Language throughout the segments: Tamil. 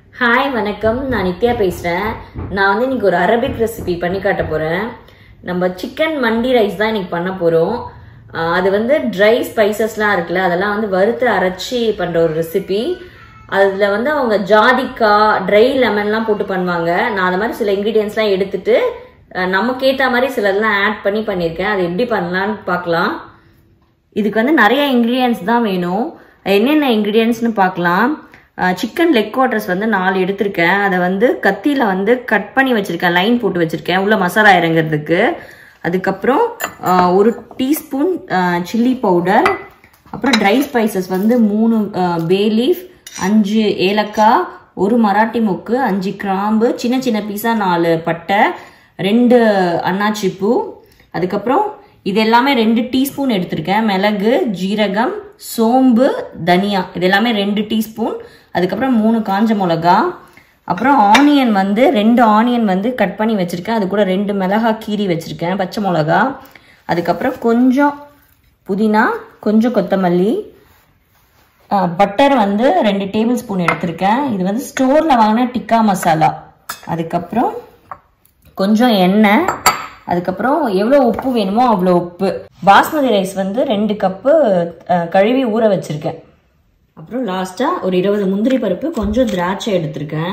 ஹாய் வணக்கம், நான் நித்யா பேசுகிறேன். நான் வந்து இன்னைக்கு ஒரு அரபிக் ரெசிபி பண்ணி காட்ட போகிறேன். நம்ம சிக்கன் மண்டி ரைஸ் தான் இன்னைக்கு பண்ண போகிறோம். அது வந்து ட்ரை ஸ்பைசஸ்லாம் இருக்குல்ல, அதெல்லாம் வந்து வறுத்து அரைச்சி பண்ணுற ஒரு ரெசிபி. அதில் வந்து அவங்க ஜாதிக்காய், ட்ரை லெமன்லாம் போட்டு பண்ணுவாங்க. நான் அது மாதிரி சில இன்க்ரீடியன்ஸ்லாம் எடுத்துட்டு நமக்கு ஏற்ற மாதிரி சிலதெல்லாம் ஆட் பண்ணி பண்ணியிருக்கேன். அது எப்படி பண்ணலான்னு பார்க்கலாம். இதுக்கு வந்து நிறைய இன்க்ரீடியன்ஸ் தான் வேணும். என்னென்ன இன்க்ரீடியன்ஸ்னு பார்க்கலாம். சிக்கன் லெக் குவார்ட்டர்ஸ் வந்து 4 எடுத்திருக்கேன். அதை வந்து கத்தியில் வந்து கட் பண்ணி வச்சுருக்கேன், லைன் போட்டு வச்சுருக்கேன் உள்ள மசாலா இறங்குறதுக்கு. அதுக்கப்புறம் 1 டீஸ்பூன் சில்லி பவுடர், அப்புறம் ட்ரை ஸ்பைசஸ் வந்து 3 பே லீஃப், 5 ஏலக்காய், 1 மராட்டி மொக்கு, 5 கிராம்பு, சின்ன சின்ன பீஸா 4 பட்டை, 2 அன்னாச்சி பூ. அதுக்கப்புறம் இது எல்லாமே 2 டீஸ்பூன் எடுத்திருக்கேன். மிளகு, ஜீரகம், சோம்பு, தனியா இது எல்லாமே 2 டீஸ்பூன். அதுக்கப்புறம் 3 காஞ்ச மிளகா. அப்புறம் ஆனியன் வந்து 2 ஆனியன் வந்து கட் பண்ணி வச்சுருக்கேன். அது கூட 2 மிளகா கீரி வச்சுருக்கேன், பச்சை மிளகா. அதுக்கப்புறம் கொஞ்சம் புதினா, கொஞ்சம் கொத்தமல்லி. பட்டர் வந்து 2 டேபிள் ஸ்பூன் எடுத்திருக்கேன். இது வந்து ஸ்டோரில் வாங்கின டிக்கா மசாலா. அதுக்கப்புறம் கொஞ்சம் எண்ணெய். அதுக்கப்புறம் எவ்வளோ உப்பு வேணுமோ அவ்வளோ உப்பு. பாஸ்மதி ரைஸ் வந்து 2 கப்பு கழுவி ஊற வச்சுருக்கேன். அப்புறம் லாஸ்ட்டாக ஒரு 20 முந்திரி பருப்பு, கொஞ்சம் திராட்சை எடுத்திருக்கேன்.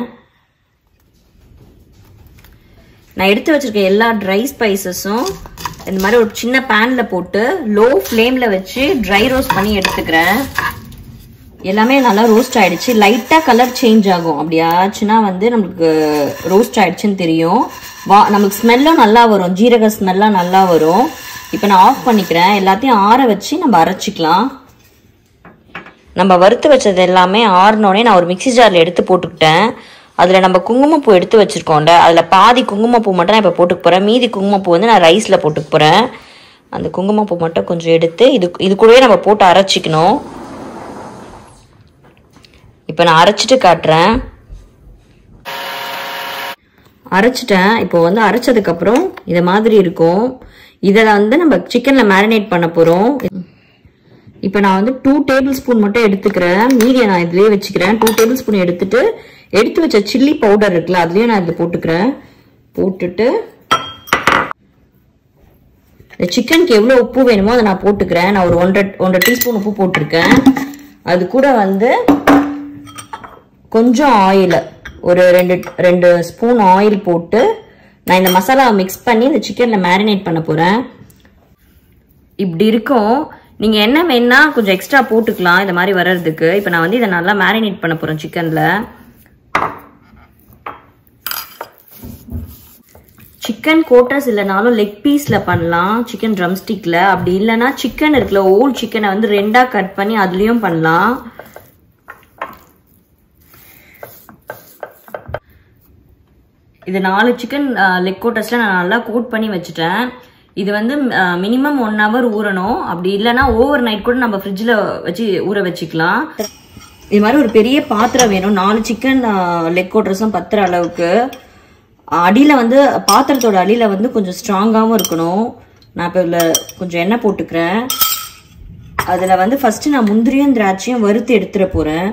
நான் எடுத்து வச்சுருக்கேன் எல்லா ட்ரை ஸ்பைசஸும் இந்த மாதிரி ஒரு சின்ன பேனில் போட்டு லோ ஃப்ளேமில் வச்சு ட்ரை ரோஸ்ட் பண்ணி எடுத்துக்கிறேன். எல்லாமே நல்லா ரோஸ்ட் ஆகிடுச்சு. லைட்டாக கலர் சேஞ்ச் ஆகும். அப்படி ஆச்சுன்னா வந்து நம்மளுக்கு ரோஸ்ட் ஆகிடுச்சுன்னு தெரியும். நம்மளுக்கு ஸ்மெல்லும் நல்லா வரும், ஜீரக ஸ்மெல்லாம் நல்லா வரும். இப்போ நான் ஆஃப் பண்ணிக்கிறேன். எல்லாத்தையும் ஆற வச்சு நம்ம அரைச்சிக்கலாம். நம்ம வறுத்து வச்சது எல்லாமே ஆறினோடனே நான் ஒரு மிக்சி ஜாரில் எடுத்து போட்டுக்கிட்டேன். அதில் நம்ம குங்குமப்பூ எடுத்து வச்சுருக்கோம்ல, அதில் பாதி குங்குமப்பூ மட்டும் நான் இப்போ போட்டுக்க போகிறேன். மீதி குங்குமப்பூ வந்து நான் ரைஸில் போட்டுக்க போகிறேன். அந்த குங்குமப்பூ மட்டும் கொஞ்சம் எடுத்து இது கூடவே நம்ம போட்டு அரைச்சிக்கணும். இப்போ நான் அரைச்சிட்டு காட்டுறேன். அரைச்சிட்டேன். இப்போ வந்து அரைச்சதுக்கப்புறம் இதை மாதிரி இருக்கும். இதை வந்து நம்ம சிக்கனில் மேரினேட் பண்ண போகிறோம். இப்போ நான் வந்து 2 டேபிள் ஸ்பூன் மட்டும் எடுத்துக்கிறேன். மீதியை நான் இதுலேயே வச்சுக்கிறேன். 2 டேபிள் ஸ்பூன் எடுத்துட்டு எடுத்து வச்ச சில்லி பவுடர் இருக்குல்ல, அதுலேயும் நான் இதில் போட்டுக்கிறேன். போட்டுட்டு இந்த சிக்கனுக்கு எவ்வளோ உப்பு வேணுமோ அதை நான் போட்டுக்கிறேன். நான் ஒரு 1.5 டீஸ்பூன் உப்பு போட்டிருக்கேன். அது கூட வந்து கொஞ்சம் ஆயில், ஒரு 2 ஸ்பூன் ஆயில் போட்டு நான் இந்த மசாலாவை மிக்ஸ் பண்ணி இந்த சிக்கனில் மேரினேட் பண்ண போகிறேன். இப்படி இருக்கும். நீங்கள் என்ன வேணா கொஞ்சம் எக்ஸ்ட்ரா போட்டுக்கலாம் இந்த மாதிரி வர்றதுக்கு. இப்போ நான் வந்து இதை நல்லா மேரினேட் பண்ண போகிறேன் சிக்கனில். சிக்கன் கோட்டர்ஸ் இல்லைனாலும் லெக் பீஸில் பண்ணலாம், சிக்கன் ட்ரம் ஸ்டிக்கில். அப்படி இல்லைன்னா சிக்கன் இருக்குல்ல, ஓல்ட் சிக்கனை வந்து 2ஆ கட் பண்ணி அதுலேயும் பண்ணலாம். இது 4 சிக்கன் லெக் கோட்டர்ஸ்ல நான் நல்லா கோட் பண்ணி வச்சுட்டேன். இது வந்து மினிமம் 1 hour ஊறணும். அப்படி இல்லைன்னா ஓவர் நைட் கூட நம்ம ஃப்ரிட்ஜில் வச்சு ஊற வச்சுக்கலாம். இது மாதிரி ஒரு பெரிய பாத்திரம் வேணும். 4 சிக்கன் லெக் கோட்டர்ஸும் பத்துற அளவுக்கு. அடியில் வந்து பாத்திரத்தோட அடியில் வந்து கொஞ்சம் ஸ்ட்ராங்காகவும் இருக்கணும். நான் இப்போ இதில் கொஞ்சம் எண்ணெய் போட்டுக்கிறேன். அதில் வந்து ஃபஸ்ட்டு நான் முந்திரியும் திராட்சையும் வறுத்து எடுத்துட போகிறேன்.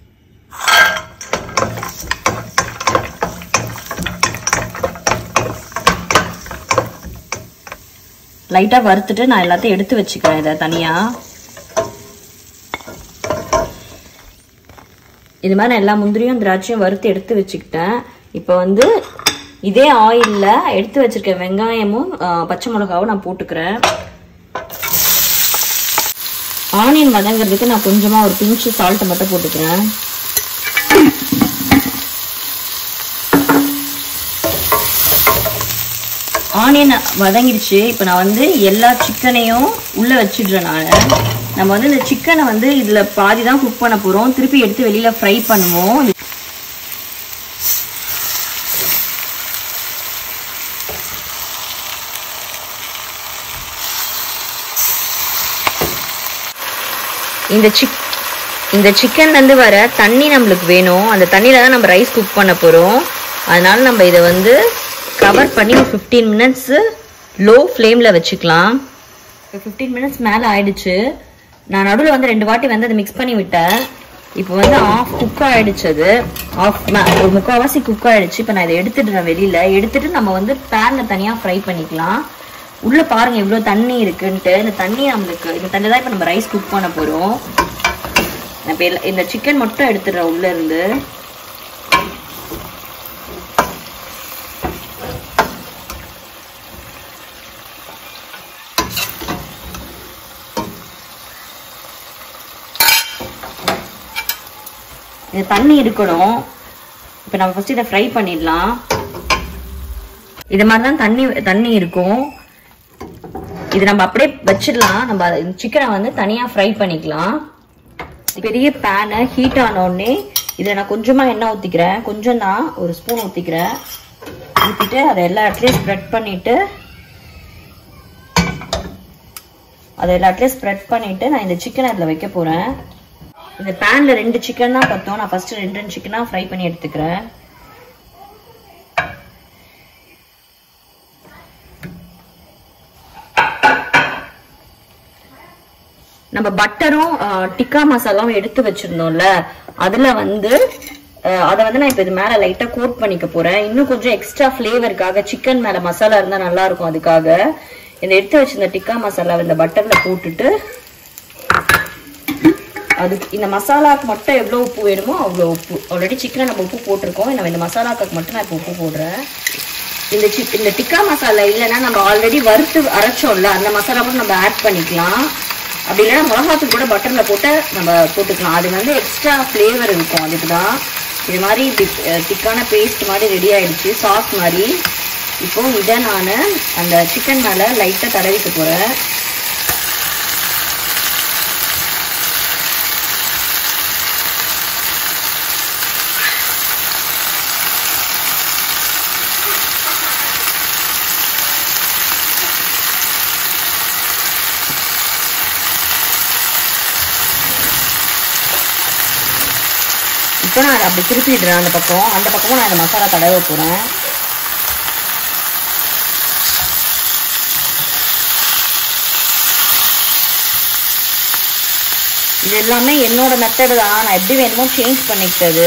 லைட்டாக வறுத்துட்டு நான் எல்லாத்தையும் எடுத்து வச்சுக்கிறேன் இதை தனியாக. இது மாதிரி நான் எல்லா முந்திரியும் திராட்சையும் வறுத்து எடுத்து வச்சுக்கிட்டேன். இப்போ வந்து இதே ஆயிலில் எடுத்து வச்சிருக்க வெங்காயமும் பச்சை மிளகாவும் நான் போட்டுக்கிறேன். ஆனியன் வதங்கிறதுக்கு நான் கொஞ்சமாக ஒரு பிஞ்சு சால்ட்டை மட்டும் போட்டுக்கிறேன். ஆனியன் வதங்கிடுச்சு. இப்போ நான் வந்து எல்லா சிக்கனையும் உள்ளே வச்சிடுறேன். நம்ம வந்து இந்த சிக்கனை வந்து இதில் பாதி தான் குக் பண்ண போகிறோம். திருப்பி எடுத்து வெளியில் ஃப்ரை பண்ணுவோம். இந்த சிக்கன் வந்து வர தண்ணி நம்மளுக்கு வேணும். அந்த தண்ணியில் தான் நம்ம ரைஸ் குக் பண்ண போகிறோம். அதனால நம்ம இதை வந்து கவர் பண்ணி 15 மினிட்ஸு லோ ஃப்ளேமில் வச்சுக்கலாம். 15 மினிட்ஸ் மேலே ஆயிடுச்சு. நான் நடுவில் வந்து 2 வாட்டி வந்து அதை மிக்ஸ் பண்ணி விட்டேன். இப்போ வந்து ஆஃப் குக் ஆயிடுச்சு, அது ஒரு முக்கால்வாசி குக் ஆயிடுச்சு. இப்போ நான் இதை எடுத்துடுறேன் வெளியில. எடுத்துட்டு நம்ம வந்து பேன்ல தனியா ஃப்ரை பண்ணிக்கலாம். உள்ள பாருங்க எவ்வளவு தண்ணி இருக்குன்ட்டு. இந்த தண்ணி நம்மளுக்கு இந்த தண்ணி தான் இப்போ நம்ம ரைஸ் குக் பண்ண போறோம். இப்போ இந்த சிக்கன் மட்டும் எடுத்துடுறேன் உள்ள இருந்து. இது தண்ணி இருக்கணும். இப்போ நம்ம ஃபர்ஸ்ட் இதை ஃப்ரை பண்ணிடலாம். இது மாதிரி தான் தண்ணி இருக்கும். இது நம்ம அப்படியே வச்சிடலாம். நம்ம சிக்கனை வந்து தனியா ஃப்ரை பண்ணிக்கலாம். பெரிய பேனை ஹீட் ஆனோடனே இதில் நான் கொஞ்சமா எண்ணெய் ஊற்றிக்கிறேன். கொஞ்சம் தான், ஒரு ஸ்பூன் ஊற்றிக்கிறேன். ஊற்றிட்டு அதை எல்லா இடத்துலையும் ஸ்ப்ரெட் பண்ணிட்டு நான் இந்த சிக்கனை அதில் வைக்க போறேன். இந்த பேன்ல 2 சிக்கன் தான் பத்தோம். நான் ஃபர்ஸ்ட் 2 சிக்கனா ஃப்ரை பண்ணி எடுத்துக்கிறேன். நம்ம பட்டரும் டிக்கா மசாலாவும் எடுத்து வச்சிருந்தோம்ல, அதுல வந்து அதை வந்து நான் இப்ப இது மேல லைட்டா கோட் பண்ணிக்க போறேன். இன்னும் கொஞ்சம் எக்ஸ்ட்ரா ஃபிளேவருக்காக சிக்கன் மேல மசாலா இருந்தா நல்லா இருக்கும். அதுக்காக இந்த எடுத்து வச்சிருந்த டிக்கா மசாலா இந்த பட்டர்ல போட்டுட்டு, அது இந்த மசாலாவுக்கு மட்டும் எவ்வளவு உப்பு வேணுமோ அவ்வளவு உப்பு. ஆல்ரெடி சிக்கனை நம்ம உப்பு போட்டிருக்கோம். நம்ம இந்த மசாலாவுக்கு மட்டும் நான் இப்போ உப்பு போடுறேன். இந்த டிக்கா மசாலா இல்லைன்னா நம்ம ஆல்ரெடி வறுத்து அரைச்சோம்ல, அந்த மசாலா கூட நம்ம ஆட் பண்ணிக்கலாம். அப்படி இல்லைன்னா மிளகாத்தூள் கூட பட்டர்ல போட்டு நம்ம போட்டுக்கலாம். அது வந்து எக்ஸ்ட்ரா ஃபிளேவர் இருக்கும். அதுக்கு தான் இது மாதிரி திக்கான பேஸ்ட் மாதிரி ரெடி ஆயிடுச்சு, சாஸ் மாதிரி. இப்போ இதை நான் அந்த சிக்கன் மேல லைட்டா தடவிக்க போறேன். இப்போ நான் அப்படி திருப்பிடுறேன் அந்த பக்கமும் நான் இந்த மசாலா தடவை போறேன். இது எல்லாமே என்னோட மெத்தடு தான். நான் எப்படி வேணுமோ சேஞ்ச் பண்ணிக்கிட்டது.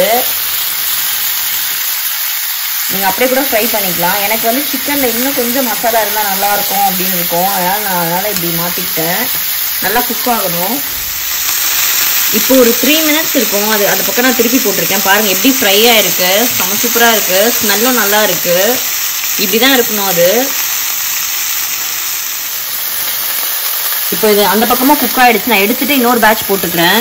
நீங்க அப்படியே கூட ஃப்ரை பண்ணிக்கலாம். எனக்கு வந்து சிக்கன்ல இன்னும் கொஞ்சம் மசாலா இருந்தா நல்லா இருக்கும் அப்படின்னு இருக்கும். அதனால இப்படி மாத்திக்கிட்டேன். நல்லா குக் ஆகணும். இப்போ ஒரு 3 மினிட்ஸ் இருக்கும். அந்த பக்கம் நான் திருப்பி போட்டிருக்கேன். பாருங்க எப்படி ஃப்ரை ஆயிருக்கு. செம சூப்பரா இருக்கு. ஸ்மெல்லும் நல்லா இருக்கு. இப்படிதான் இருக்கணும் அது. இப்போ இது அந்த பக்கமா குக் ஆயிடுச்சு. நான் எடுத்துட்டு இன்னொரு பேட்ச் போட்டுக்கிறேன்.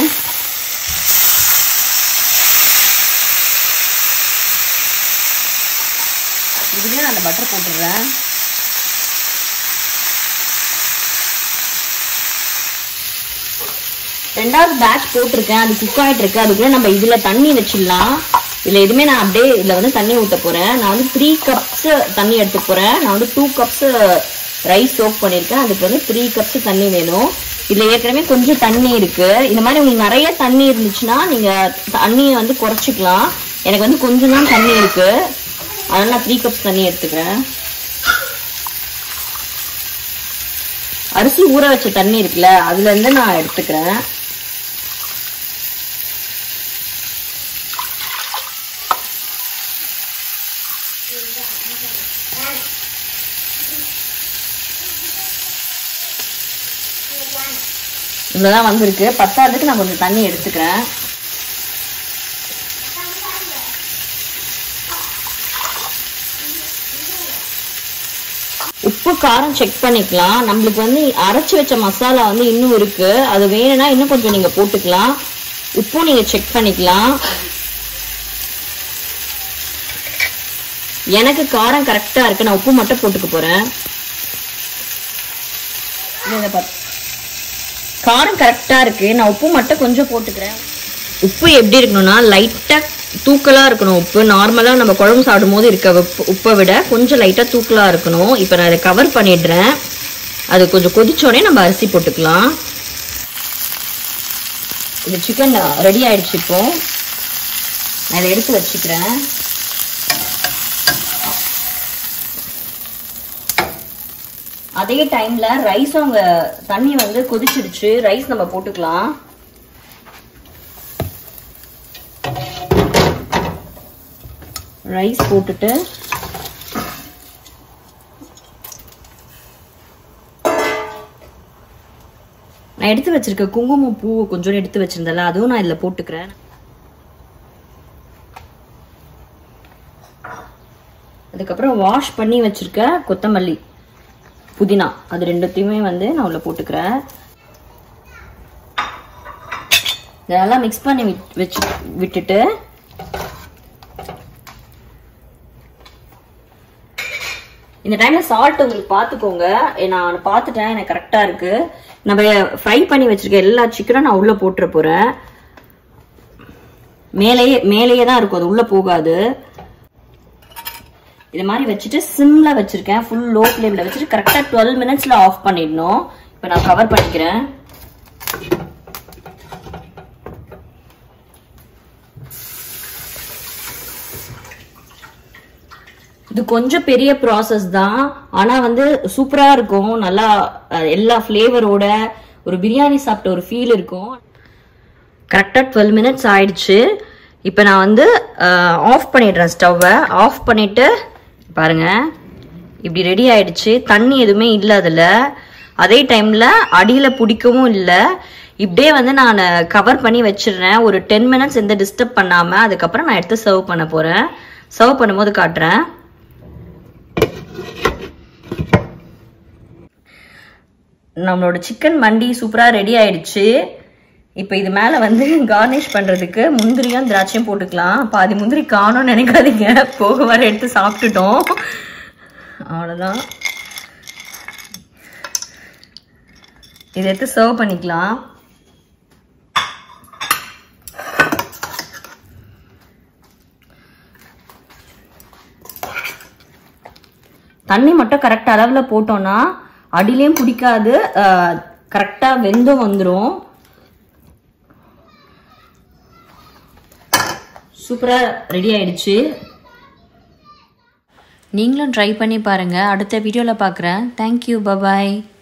இதுலயே நான் அந்த பட்டர் போட்டுடுறேன். ரெண்டாவது பேட்ச் போட்டிருக்கேன். அது குக் ஆயிட்டு இருக்கு. அதுக்குள்ள நம்ம இதுல தண்ணி வச்சிடலாம். இதுல எதுவுமே நான் அப்படியே இதுல வந்து தண்ணி ஊத்த போறேன். நான் வந்து 3 கப்ஸ் தண்ணி எடுத்து போறேன். நான் வந்து 2 கப்ஸ் ரைஸ் சோக் பண்ணிருக்கேன். அதுக்கு வந்து 3 கப்ஸ் தண்ணி வேணும். இதுல ஏற்கனவே கொஞ்சம் தண்ணி இருக்கு. இந்த மாதிரி உங்களுக்கு நிறைய தண்ணி இருந்துச்சுன்னா நீங்க தண்ணியை வந்து குறைச்சிக்கலாம். எனக்கு வந்து கொஞ்சம் தான் தண்ணி இருக்கு. அதனால நான் 3 கப்ஸ் தண்ணி எடுத்துக்கிறேன். அரிசி ஊற வச்ச தண்ணி இருக்குல்ல, அதுல இருந்து நான் எடுத்துக்கிறேன். இவ்வளவுதான் வந்திருக்கு. பத்தாவதுக்கு நான் கொஞ்சம் தண்ணி எடுத்துக்கிறேன். உப்பு காரம் செக் பண்ணிக்கலாம். நம்மளுக்கு வந்து அரைச்சு வச்ச மசாலா வந்து இன்னும் இருக்கு. அது வேணும்னா இன்னும் கொஞ்சம் நீங்க போட்டுக்கலாம். உப்பும் நீங்க செக் பண்ணிக்கலாம். எனக்கு காரம் கரெக்டா இருக்கு. நான் உப்பு மட்டும் போட்டுக்க போறேன். காரம் கரெக்டா இருக்கு. நான் உப்பு மட்டும் கொஞ்சம் போட்டுக்கிறேன். உப்பு எப்படி இருக்கணும்னா லைட்டா தூக்கலா இருக்கணும். உப்பு நார்மலா நம்ம குழம்பு சாப்பிடும் போது இருக்க உப்பை விட கொஞ்சம் லைட்டா தூக்கலா இருக்கணும். இப்ப நான் இதை கவர் பண்ணிடுறேன். அது கொஞ்சம் கொதிச்சோடனே நம்ம அரிசி போட்டுக்கலாம். இந்த சிக்கன் ரெடி ஆயிடுச்சு. இப்போ நான் இதை எடுத்து வச்சுக்கிறேன். அதே டைம்ல ரைஸ் அவங்க தண்ணி வந்து கொதிச்சிடுச்சு. ரைஸ் நம்ம போட்டுக்கலாம். ரைஸ் போட்டுட்டு நான் எடுத்து வச்சிருக்க குங்குமம் பூ கொஞ்சம் எடுத்து வச்சிருந்தேன்ல, அதுவும் நான் இதுல போட்டுக்கிறேன். அதுக்கப்புறம் வாஷ் பண்ணி வச்சிருக்க கொத்தமல்லி, புதினா, அது ரெண்டுத்தையுமே வந்து நான் உள்ள போட்டுக்கிறேன். இதெல்லாம் மிக்ஸ் பண்ணி விட்டுட்டு இந்த டைம்ல சால்ட் உங்களுக்கு பார்த்துக்கோங்க. நான் பார்த்துட்டேன், எனக்கு கரெக்டா இருக்கு. நம்ம ஃப்ரை பண்ணி வச்சிருக்க எல்லா சிக்கனும் நான் உள்ள போட்டுற போறேன். மேலேயே தான் இருக்கும், அது உள்ள போகாது. இது மாதிரி வச்சுட்டு சிம்ல வச்சிருக்கேன், ஃபுல் லோ ஃப்ளேம்ல வச்சுட்டு கரெக்டா 12 மினிட்ஸ்ல ஆஃப் பண்ணிடணும். இப்போ நான் கவர் பண்ணிக்கிறேன். இது கொஞ்சம் பெரிய ப்ராசஸ் தான், ஆனா வந்து சூப்பரா இருக்கும். நல்லா எல்லா ஃபிளேவரோட ஒரு பிரியாணி சாப்பிட்ட ஒரு ஃபீல் இருக்கும். கரெக்டா 12 மினிட்ஸ் ஆயிடுச்சு. இப்போ நான் வந்து ஆஃப் பண்ணிடுறேன் ஸ்டவ்வை. ஆஃப் பண்ணிட்டு பாருங்க, இப்படி ரெடி ஆயிடுச்சு. தண்ணி எதுவுமே இல்லை அதுல. அதே டைம்ல அடியில பிடிக்கவும் இல்லை. இப்படியே வந்து நான் கவர் பண்ணி வச்சிடுறேன் ஒரு 10 மினிட்ஸ், எந்த டிஸ்டர்ப் பண்ணாம. அதுக்கப்புறம் நான் எடுத்து சர்வ் பண்ண போறேன். சர்வ் பண்ணும்போது காட்டுறேன். நம்மளோட சிக்கன் மண்டி சூப்பரா ரெடி ஆயிடுச்சு. இப்போ இது மேல வந்து கார்னிஷ் பண்றதுக்கு முந்திரியும் திராட்சையும் போட்டுக்கலாம். பாதி முந்திரி காணும்னு நினைக்காதீங்க, போக வர எடுத்து சாப்பிட்டுட்டோம். அவ்வளவுதான். இதை எடுத்து சர்வ் பண்ணிக்கலாம். தண்ணி மட்டும் கரெக்ட் அளவுல போட்டோம்னா அடியிலையும் பிடிக்காது, கரெக்டா வெந்தும் வந்துடும். சூப்பரா ரெடி ஆயிடுச்சு. நீங்களும் ட்ரை பண்ணி பாருங்க. அடுத்த வீடியோல பார்க்குறேன். Thank you, bye bye.